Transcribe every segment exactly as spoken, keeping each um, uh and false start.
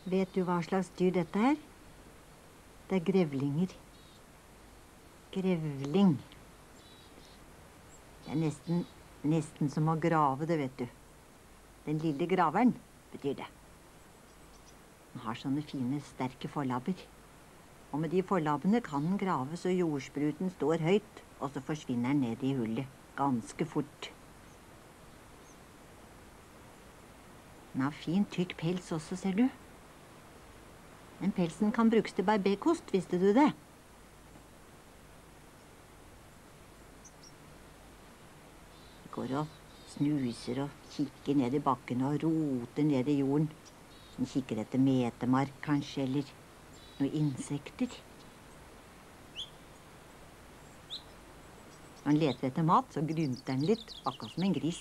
Vet du hva slags dyr dette er? Det er grevlinger. Grevling. Det er nesten, nesten som å grave det, vet du. Den lille graveren betyr det. Den har sånne fine, sterke forlabber. Og med de forlabbene kan den grave så jordspruten står høyt, og så forsvinner den ned i hullet ganske fort. Den har fin, tykk pels også, ser du. Den pelsen kan brukes til barberkost, visste du det? De går og snuser og kikker ned i bakken og roter ned i jorden. Den kikker etter metemark, kanskje, eller noen insekter. Når den leter etter mat, så grynter den litt, akkurat som en gris.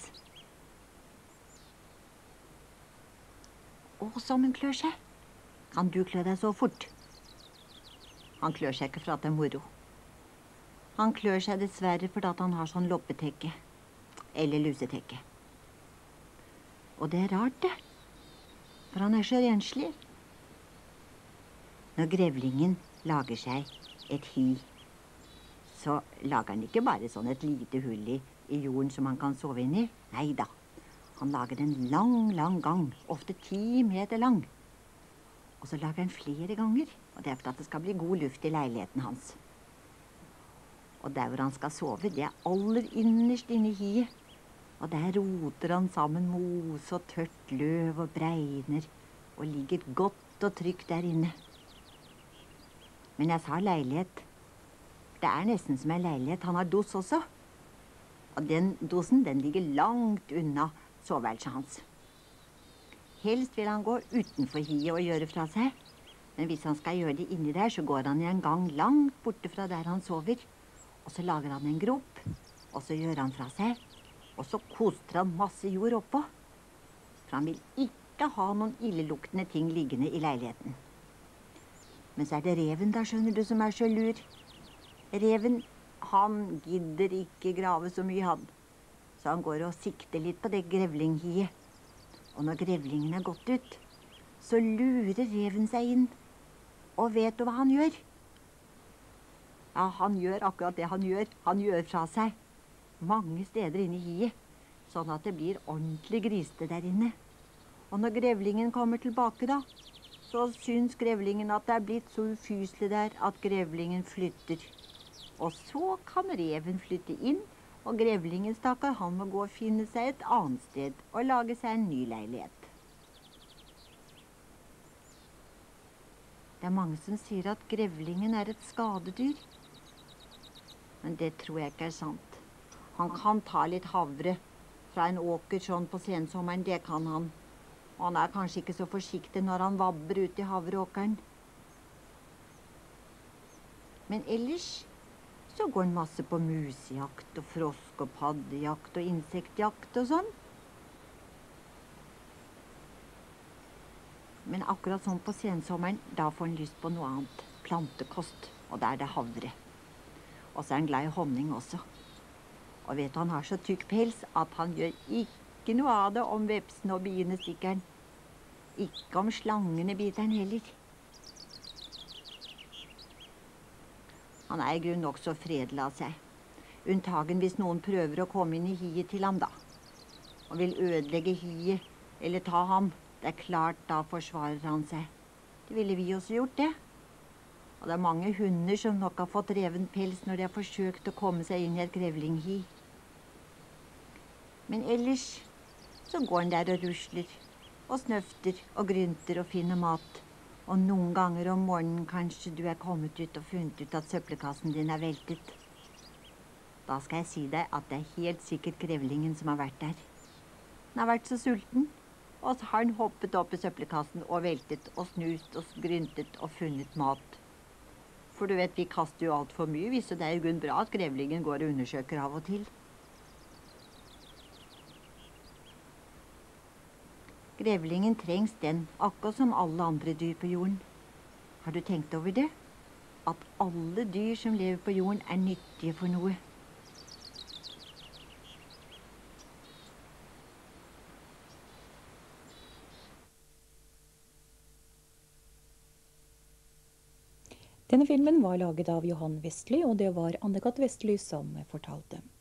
Å, som den klør seg. Kan du klø deg så fort? Han klør seg ikke for at det er moro. Han klør seg dessverre fordi han har sånn loppetekke, eller lusetekke. Og det er rart det, for han er så renslig. Når grevlingen lager seg et hy, så lager han ikke bare sånn et lite hull i, i jorden som han kan sove inn i. Neida, han lager en lang, lang gang, ofte ti meter lang. Og så lager han flere ganger, og det er for at det skal bli god luft i leiligheten hans. Og der hvor han skal sove, det er aller innerst inne i hiet. Og der roter han sammen mos og tørt løv og bregner, og ligger godt og trygt der inne. Men jeg sa leilighet. Det er nesten som en leilighet. Han har dos også. Og den dosen, den ligger langt unna soveværelset hans. Helst vil han gå utenfor hiet og gjøre fra seg. Men hvis han skal gjøre det inni der, så går han i en gang langt borte fra der han sover. Og så lager han en grop, og så gjør han fra seg. Og så koster han masse jord oppå. For han vil ikke ha noen illeluktende ting liggende i leiligheten. Men så er det reven der, skjønner du, som er så lur. Reven, han gidder ikke grave så mye, han. Så han går og sikter litt på det grevlinghiet. Og når grevlingen er gått ut, så lurer reven seg inn. Og vet du hva han gjør? Ja, han gjør akkurat det han gjør. Han gjør fra seg mange steder inne i hiet, sånn at det blir ordentlig grisete der inne. Og når grevlingen kommer tilbake da, så syns grevlingen at det er blitt så ufyselig der at grevlingen flytter. Og så kan reven flytte inn, og grevlingen, stakkar, han må gå og finne seg et annet sted og lage seg en ny leilighet. Det er mange som sier at grevlingen er et skadedyr. Men det tror jeg ikke er sant. Han kan ta litt havre fra en åker sånn på sensommeren, det kan han. Og han er kanskje ikke så forsiktig når han vabber ut i havreåkeren. Men ellers så går han masse på musejakt og frosk og paddejakt og insektjakt og sånn. Men akkurat sånn på sensommeren, da får han lyst på noe annet. Plantekost, og da er det havre. Og så er han glad i honning også. Og vet du, han har så tykk pels at han gjør ikke noe av det om vepsene og biene stikker han. Ikke om slangene biter han heller. Han er i grunn nok så fredelig av seg. Unntagen hvis noen prøver å komme inn i hiet til ham da. Og vil ødelegge hiet, eller ta ham. Det er klart, da forsvarer han seg. Det ville vi også gjort, det. Og det er mange hunder som nok har fått reven pels når de har forsøkt å komme seg inn i et grevlinghi. Men ellers så går han der og rusler, og snøfter og grynter og finner mat. Og noen ganger om morgenen kanskje du er kommet ut og funnet ut at søppelkassen din er veltet. Da skal jeg si deg at det er helt sikkert grevlingen som har vært der. Den har vært så sulten, og så har den hoppet opp i søppelkassen og veltet og snust og gryntet og funnet mat. For du vet, vi kaster jo alt for mye, hvis det er jo grunn bra at grevlingen går og undersøker av og til. Grevlingen trengs den, akkurat som alle andre dyr på jorden. Har du tenkt over det? At alle dyr som lever på jorden er nyttige for noe. Denne filmen var laget av Johan Vestly, og det var Anne-Kat. Vestly som fortalte.